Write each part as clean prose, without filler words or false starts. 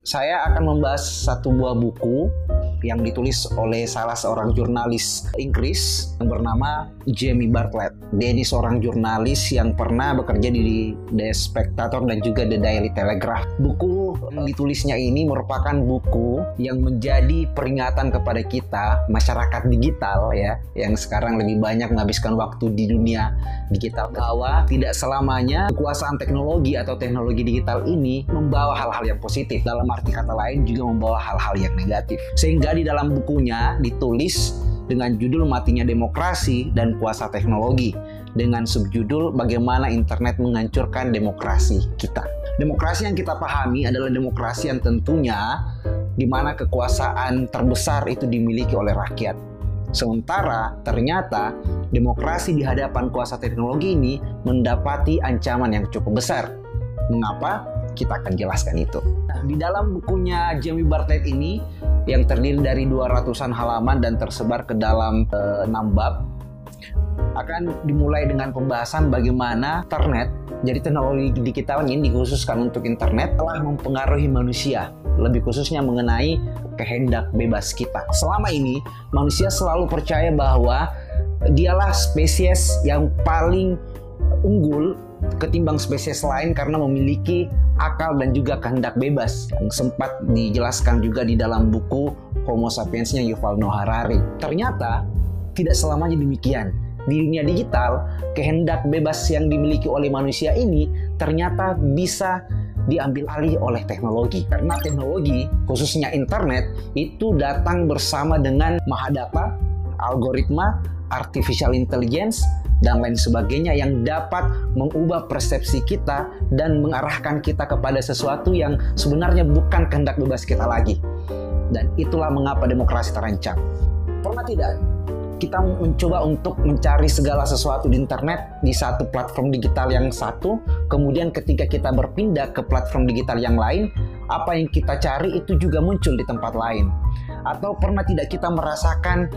Saya akan membahas satu buah buku yang ditulis oleh salah seorang jurnalis Inggris yang bernama Jamie Bartlett. Dia ini seorang jurnalis yang pernah bekerja di The Spectator dan juga The Daily Telegraph. Buku yang ditulisnya ini merupakan buku yang menjadi peringatan kepada kita, masyarakat digital ya, yang sekarang lebih banyak menghabiskan waktu di dunia digital, bahwa tidak selamanya kekuasaan teknologi atau teknologi digital ini membawa hal-hal yang positif. Dalam arti kata lain juga membawa hal-hal yang negatif. Sehingga di dalam bukunya ditulis dengan judul Matinya Demokrasi dan Kuasa Teknologi, dengan subjudul Bagaimana Internet Menghancurkan Demokrasi Kita. Demokrasi yang kita pahami adalah demokrasi yang tentunya di mana kekuasaan terbesar itu dimiliki oleh rakyat. Sementara ternyata demokrasi di hadapan kuasa teknologi ini mendapati ancaman yang cukup besar. Mengapa? Kita akan jelaskan itu. Nah, di dalam bukunya Jamie Bartlett ini yang terdiri dari 200-an halaman dan tersebar ke dalam 6 bab, akan dimulai dengan pembahasan bagaimana internet, jadi teknologi digital ini dikhususkan untuk internet, telah mempengaruhi manusia, lebih khususnya mengenai kehendak bebas kita. Selama ini manusia selalu percaya bahwa dialah spesies yang paling unggul ketimbang spesies lain karena memiliki akal dan juga kehendak bebas, yang sempat dijelaskan juga di dalam buku Homo Sapiens-nya Yuval Noah Harari. Ternyata tidak selamanya demikian. Di dunia digital, kehendak bebas yang dimiliki oleh manusia ini ternyata bisa diambil alih oleh teknologi. Karena teknologi, khususnya internet, itu datang bersama dengan mahadata, algoritma, artificial intelligence, dan lain sebagainya yang dapat mengubah persepsi kita dan mengarahkan kita kepada sesuatu yang sebenarnya bukan kehendak bebas kita lagi. Dan itulah mengapa demokrasi terancam. Pernah tidak kita mencoba untuk mencari segala sesuatu di internet di satu platform digital yang satu, kemudian ketika kita berpindah ke platform digital yang lain, apa yang kita cari itu juga muncul di tempat lain? Atau pernah tidak kita merasakan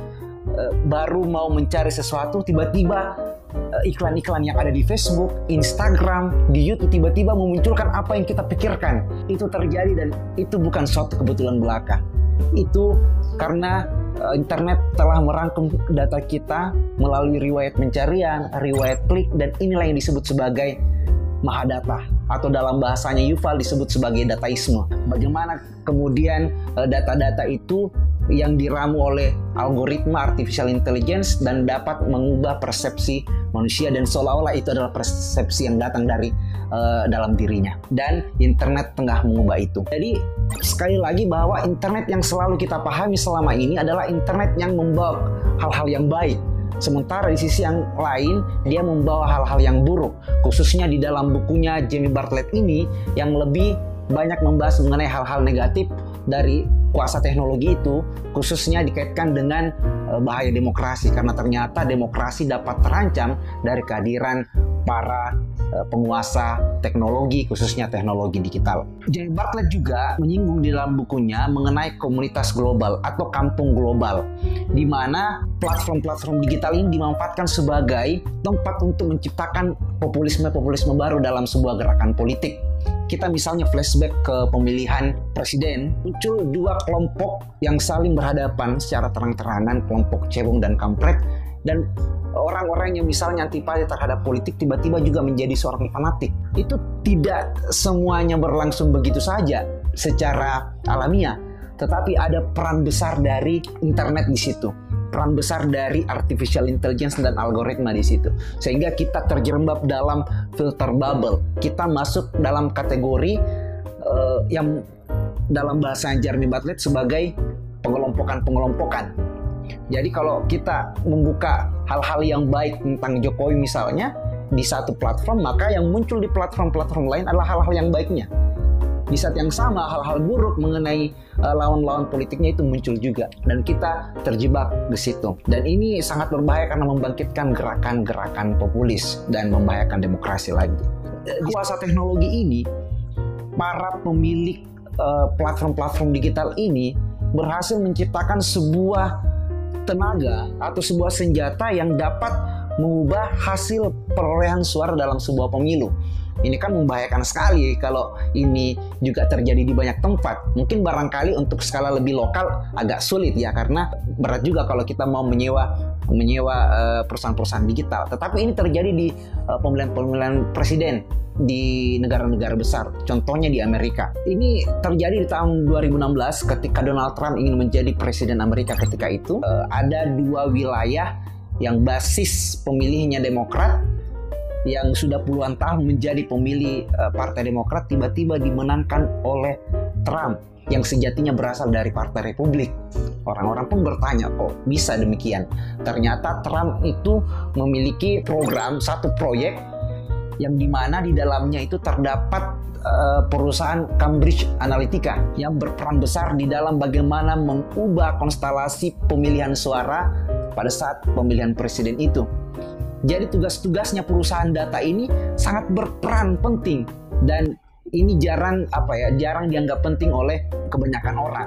baru mau mencari sesuatu, tiba-tiba iklan-iklan yang ada di Facebook, Instagram, di YouTube tiba-tiba memunculkan apa yang kita pikirkan? Itu terjadi dan itu bukan suatu kebetulan belaka. Itu karena internet telah merangkum data kita melalui riwayat pencarian, riwayat klik, dan inilah yang disebut sebagai mahadata, atau dalam bahasanya Yuval disebut sebagai dataisme. Bagaimana kemudian data-data itu yang diramu oleh algoritma artificial intelligence dan dapat mengubah persepsi manusia, dan seolah-olah itu adalah persepsi yang datang dari dalam dirinya, dan internet tengah mengubah itu. Jadi sekali lagi bahwa internet yang selalu kita pahami selama ini adalah internet yang membawa hal-hal yang baik, sementara di sisi yang lain dia membawa hal-hal yang buruk, khususnya di dalam bukunya Jamie Bartlett ini yang lebih banyak membahas mengenai hal-hal negatif dari kuasa teknologi itu, khususnya dikaitkan dengan bahaya demokrasi, karena ternyata demokrasi dapat terancam dari kehadiran para penguasa teknologi, khususnya teknologi digital. Jamie Bartlett juga menyinggung di dalam bukunya mengenai komunitas global atau kampung global, di mana platform-platform digital ini dimanfaatkan sebagai tempat untuk menciptakan populisme-populisme baru dalam sebuah gerakan politik. Kita misalnya flashback ke pemilihan presiden, muncul dua kelompok yang saling berhadapan secara terang-terangan, kelompok cebong dan kampret, dan orang-orang yang misalnya antipati terhadap politik tiba-tiba juga menjadi seorang fanatik. Itu tidak semuanya berlangsung begitu saja secara alamiah, tetapi ada peran besar dari internet di situ, peran besar dari artificial intelligence dan algoritma di situ, sehingga kita terjerembab dalam filter bubble. Kita masuk dalam kategori yang dalam bahasa Jamie Bartlett sebagai pengelompokan. Jadi kalau kita membuka hal-hal yang baik tentang Jokowi misalnya di satu platform, maka yang muncul di platform-platform lain adalah hal-hal yang baiknya. Di saat yang sama, hal-hal buruk mengenai lawan-lawan politiknya itu muncul juga, dan kita terjebak di situ. Dan ini sangat berbahaya karena membangkitkan gerakan-gerakan populis dan membahayakan demokrasi lagi. Kuasa teknologi ini, para pemilik platform-platform digital ini berhasil menciptakan sebuah tenaga atau sebuah senjata yang dapat mengubah hasil perolehan suara dalam sebuah pemilu. Ini kan membahayakan sekali kalau ini juga terjadi di banyak tempat. Mungkin barangkali untuk skala lebih lokal agak sulit ya, karena berat juga kalau kita mau menyewa perusahaan-perusahaan digital. Tetapi ini terjadi di pemilihan presiden di negara-negara besar, contohnya di Amerika. Ini terjadi di tahun 2016 ketika Donald Trump ingin menjadi presiden Amerika. Ketika itu ada dua wilayah yang basis pemilihnya Demokrat, yang sudah puluhan tahun menjadi pemilih Partai Demokrat, tiba-tiba dimenangkan oleh Trump yang sejatinya berasal dari Partai Republik. Orang-orang pun bertanya, kok bisa demikian? Ternyata Trump itu memiliki satu proyek yang dimana di dalamnya itu terdapat perusahaan Cambridge Analytica yang berperan besar di dalam bagaimana mengubah konstelasi pemilihan suara pada saat pemilihan presiden itu. Jadi tugas-tugasnya perusahaan data ini sangat berperan penting, dan ini jarang dianggap penting oleh kebanyakan orang.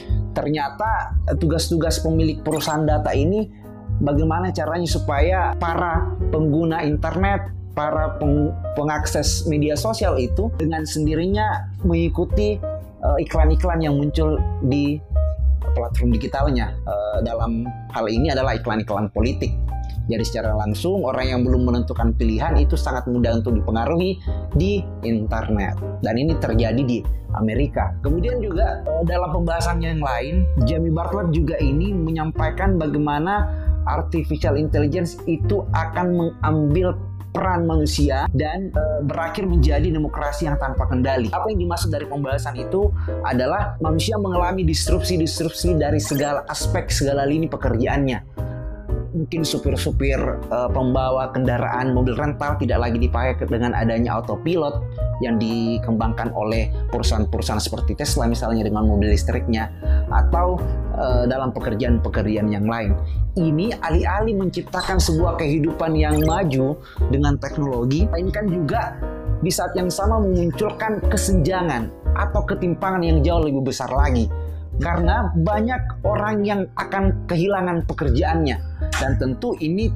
Ternyata tugas-tugas pemilik perusahaan data ini bagaimana caranya supaya para pengguna internet, para pengakses media sosial itu dengan sendirinya mengikuti iklan-iklan yang muncul di platform digitalnya. Dalam hal ini adalah iklan-iklan politik. Jadi secara langsung orang yang belum menentukan pilihan itu sangat mudah untuk dipengaruhi di internet. Dan ini terjadi di Amerika. Kemudian juga dalam pembahasannya yang lain, Jamie Bartlett juga ini menyampaikan bagaimana artificial intelligence itu akan mengambil peran manusia dan berakhir menjadi demokrasi yang tanpa kendali. Apa yang dimaksud dari pembahasan itu adalah manusia mengalami disrupsi dari segala aspek, segala lini pekerjaannya. Mungkin supir-supir pembawa kendaraan mobil rental tidak lagi dipakai dengan adanya autopilot yang dikembangkan oleh perusahaan-perusahaan seperti Tesla misalnya dengan mobil listriknya, atau dalam pekerjaan-pekerjaan yang lain. Ini alih-alih menciptakan sebuah kehidupan yang maju dengan teknologi, ini kan juga di saat yang sama memunculkan kesenjangan atau ketimpangan yang jauh lebih besar lagi. Karena banyak orang yang akan kehilangan pekerjaannya, dan tentu ini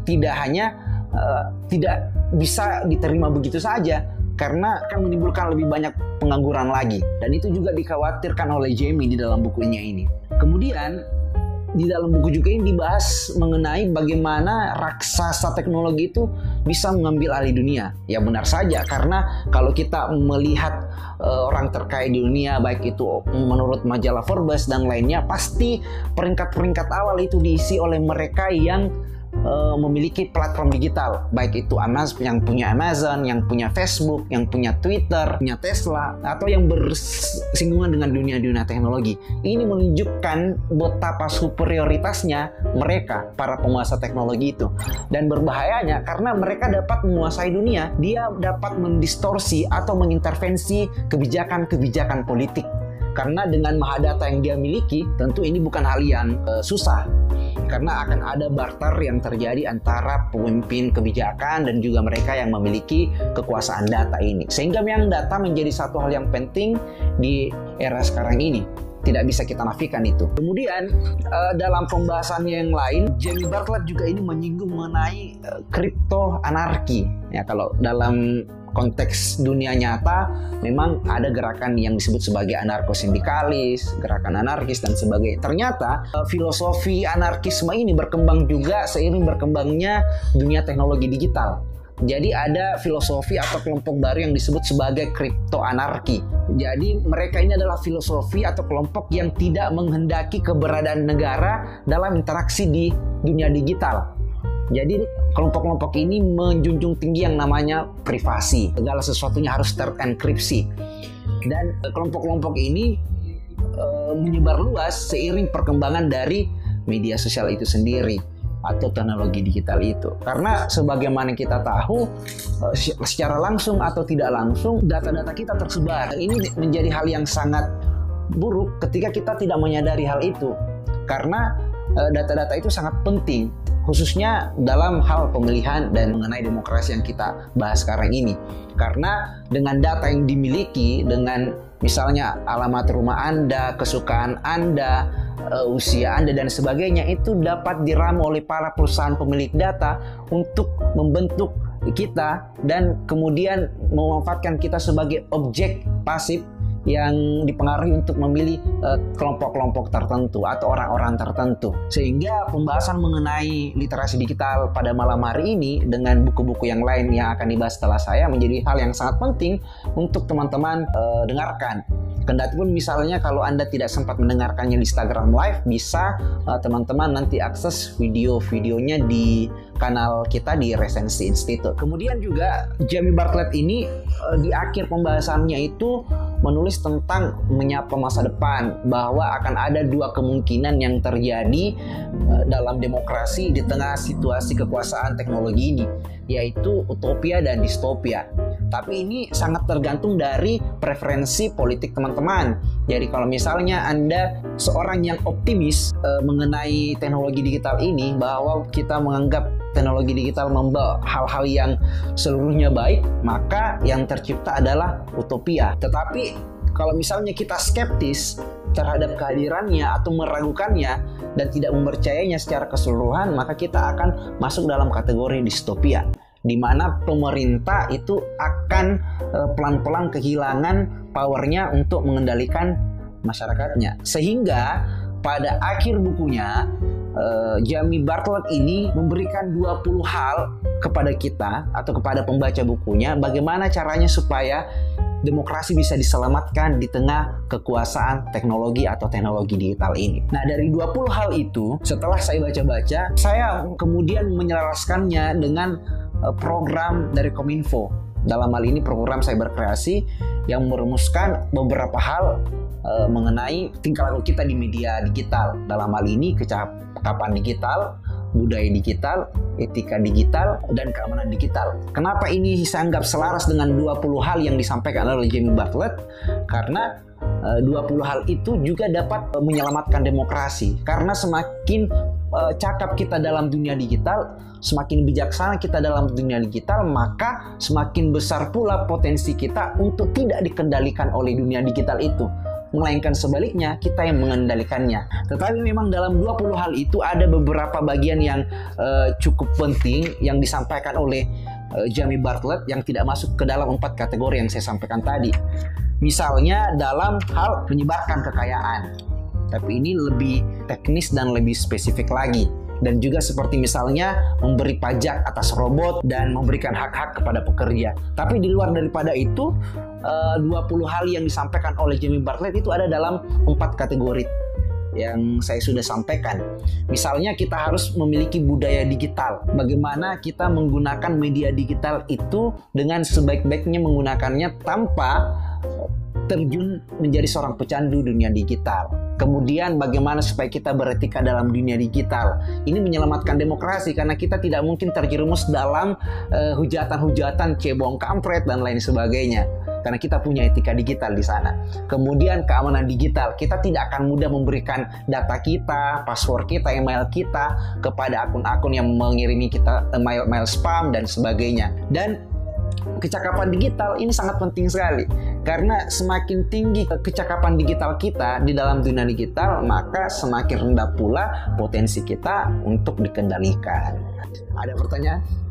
tidak bisa diterima begitu saja, karena akan menimbulkan lebih banyak pengangguran lagi, dan itu juga dikhawatirkan oleh Jamie di dalam bukunya ini. Kemudian di dalam buku juga ini dibahas mengenai bagaimana raksasa teknologi itu bisa mengambil alih dunia. Ya benar saja, karena kalau kita melihat orang terkaya di dunia, baik itu menurut majalah Forbes dan lainnya, pasti peringkat-peringkat awal itu diisi oleh mereka yang memiliki platform digital, baik itu yang punya Amazon, yang punya Facebook, yang punya Twitter, punya Tesla, atau yang bersinggungan dengan dunia-dunia teknologi. Ini menunjukkan betapa superioritasnya mereka, para penguasa teknologi itu. Dan berbahayanya karena mereka dapat menguasai dunia, dia dapat mendistorsi atau mengintervensi kebijakan-kebijakan politik. Karena dengan mahadata yang dia miliki, tentu ini bukan hal yang susah. Karena akan ada barter yang terjadi antara pemimpin kebijakan dan juga mereka yang memiliki kekuasaan data ini. Sehingga memang data menjadi satu hal yang penting di era sekarang ini. Tidak bisa kita nafikan itu. Kemudian dalam pembahasannya yang lain, Jamie Bartlett juga ini menyinggung mengenai kripto anarki. Ya, kalau dalam konteks dunia nyata memang ada gerakan yang disebut sebagai anarko-sindikalis, gerakan anarkis dan sebagainya. Ternyata filosofi anarkisme ini berkembang juga seiring berkembangnya dunia teknologi digital. Jadi ada filosofi atau kelompok baru yang disebut sebagai kripto anarki. Jadi mereka ini adalah filosofi atau kelompok yang tidak menghendaki keberadaan negara dalam interaksi di dunia digital. Jadi kelompok-kelompok ini menjunjung tinggi yang namanya privasi. Segala sesuatunya harus terenkripsi. Dan kelompok-kelompok ini menyebar luas seiring perkembangan dari media sosial itu sendiri atau teknologi digital itu. Karena sebagaimana kita tahu, secara langsung atau tidak langsung data-data kita tersebar. Ini menjadi hal yang sangat buruk ketika kita tidak menyadari hal itu. Karena data-data itu sangat penting, khususnya dalam hal pemilihan dan mengenai demokrasi yang kita bahas sekarang ini. Karena dengan data yang dimiliki, dengan misalnya alamat rumah Anda, kesukaan Anda, usia Anda dan sebagainya, itu dapat diramu oleh para perusahaan pemilik data untuk membentuk kita dan kemudian memanfaatkan kita sebagai objek pasif yang dipengaruhi untuk memilih kelompok-kelompok tertentu atau orang-orang tertentu. Sehingga pembahasan mengenai literasi digital pada malam hari ini dengan buku-buku yang lain yang akan dibahas setelah saya menjadi hal yang sangat penting untuk teman-teman dengarkan. Kendati pun misalnya kalau Anda tidak sempat mendengarkannya di Instagram Live, bisa teman-teman nanti akses video-videonya di kanal kita di Resensi Institute. Kemudian juga Jamie Bartlett ini di akhir pembahasannya itu menulis tentang menyapa masa depan, bahwa akan ada dua kemungkinan yang terjadi dalam demokrasi di tengah situasi kekuasaan teknologi ini, yaitu utopia dan distopia. Tapi ini sangat tergantung dari preferensi politik teman-teman. Jadi kalau misalnya Anda seorang yang optimis mengenai teknologi digital ini, bahwa kita menganggap teknologi digital membawa hal-hal yang seluruhnya baik, maka yang tercipta adalah utopia. Tetapi kalau misalnya kita skeptis terhadap kehadirannya atau meragukannya dan tidak mempercayainya secara keseluruhan, maka kita akan masuk dalam kategori distopia, di mana pemerintah itu akan pelan-pelan kehilangan powernya untuk mengendalikan masyarakatnya. Sehingga pada akhir bukunya Jamie Bartlett ini memberikan 20 hal kepada kita atau kepada pembaca bukunya, bagaimana caranya supaya demokrasi bisa diselamatkan di tengah kekuasaan teknologi atau teknologi digital ini. Nah, dari 20 hal itu, setelah saya baca-baca, saya kemudian menyelaraskannya dengan program dari Kominfo. Dalam hal ini program Cyber Kreasi yang merumuskan beberapa hal mengenai tingkah laku kita di media digital. Dalam hal ini kecakapan digital, budaya digital, etika digital, dan keamanan digital. Kenapa ini saya anggap selaras dengan 20 hal yang disampaikan oleh Jamie Bartlett? Karena 20 hal itu juga dapat menyelamatkan demokrasi. Karena semakin cakap kita dalam dunia digital, semakin bijaksana kita dalam dunia digital, maka semakin besar pula potensi kita untuk tidak dikendalikan oleh dunia digital itu, melainkan sebaliknya kita yang mengendalikannya. Tetapi memang dalam 20 hal itu ada beberapa bagian yang cukup penting yang disampaikan oleh Jamie Bartlett yang tidak masuk ke dalam 4 kategori yang saya sampaikan tadi. Misalnya dalam hal menyebarkan kekayaan, tapi ini lebih teknis dan lebih spesifik lagi. Dan juga seperti misalnya memberi pajak atas robot dan memberikan hak-hak kepada pekerja. Tapi di luar daripada itu, 20 hal yang disampaikan oleh Jamie Bartlett itu ada dalam 4 kategori yang saya sudah sampaikan. Misalnya kita harus memiliki budaya digital. Bagaimana kita menggunakan media digital itu dengan sebaik-baiknya menggunakannya tanpa terjun menjadi seorang pecandu dunia digital. Kemudian bagaimana supaya kita beretika dalam dunia digital. Ini menyelamatkan demokrasi karena kita tidak mungkin terjerumus dalam hujatan-hujatan cebong kampret dan lain sebagainya. Karena kita punya etika digital di sana. Kemudian keamanan digital. Kita tidak akan mudah memberikan data kita, password kita, email kita kepada akun-akun yang mengirimi kita mail spam dan sebagainya. Dan kecakapan digital ini sangat penting sekali. Karena semakin tinggi kecakapan digital kita di dalam dunia digital, maka semakin rendah pula potensi kita untuk dikendalikan. Ada pertanyaan?